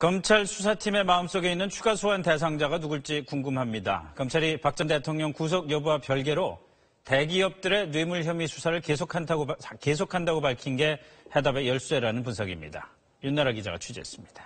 검찰 수사팀의 마음속에 있는 추가 소환 대상자가 누굴지 궁금합니다. 검찰이 박 전 대통령 구속 여부와 별개로 대기업들의 뇌물 혐의 수사를 계속한다고 밝힌 게 해답의 열쇠라는 분석입니다. 윤나라 기자가 취재했습니다.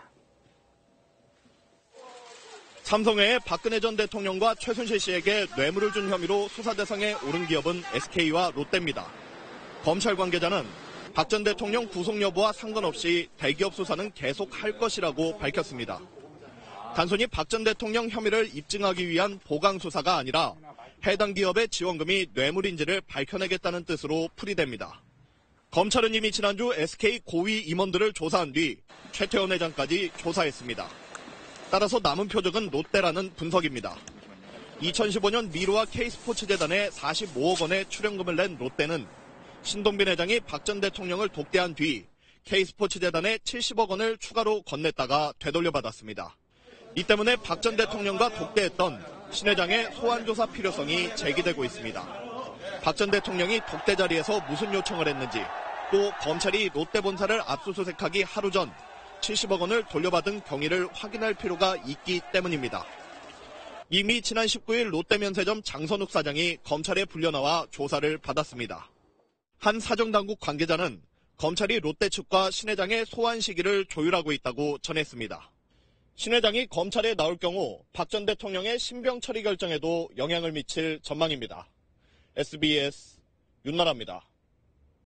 삼성의 박근혜 전 대통령과 최순실 씨에게 뇌물을 준 혐의로 수사 대상에 오른 기업은 SK와 롯데입니다. 검찰 관계자는 박 전 대통령 구속 여부와 상관없이 대기업 수사는 계속할 것이라고 밝혔습니다. 단순히 박 전 대통령 혐의를 입증하기 위한 보강 수사가 아니라 해당 기업의 지원금이 뇌물인지를 밝혀내겠다는 뜻으로 풀이됩니다. 검찰은 이미 지난주 SK 고위 임원들을 조사한 뒤 최태원 회장까지 조사했습니다. 따라서 남은 표적은 롯데라는 분석입니다. 2015년 미르와 K스포츠재단에 45억 원의 출연금을 낸 롯데는 신동빈 회장이 박 전 대통령을 독대한 뒤 K스포츠재단에 70억 원을 추가로 건넸다가 되돌려받았습니다. 이 때문에 박 전 대통령과 독대했던 신 회장의 소환조사 필요성이 제기되고 있습니다. 박 전 대통령이 독대 자리에서 무슨 요청을 했는지, 또 검찰이 롯데 본사를 압수수색하기 하루 전 70억 원을 돌려받은 경위를 확인할 필요가 있기 때문입니다. 이미 지난 19일 롯데면세점 장선욱 사장이 검찰에 불려나와 조사를 받았습니다. 한 사정당국 관계자는 검찰이 롯데 측과 신 회장의 소환 시기를 조율하고 있다고 전했습니다. 신 회장이 검찰에 나올 경우 박 전 대통령의 신병 처리 결정에도 영향을 미칠 전망입니다. SBS 윤나라입니다.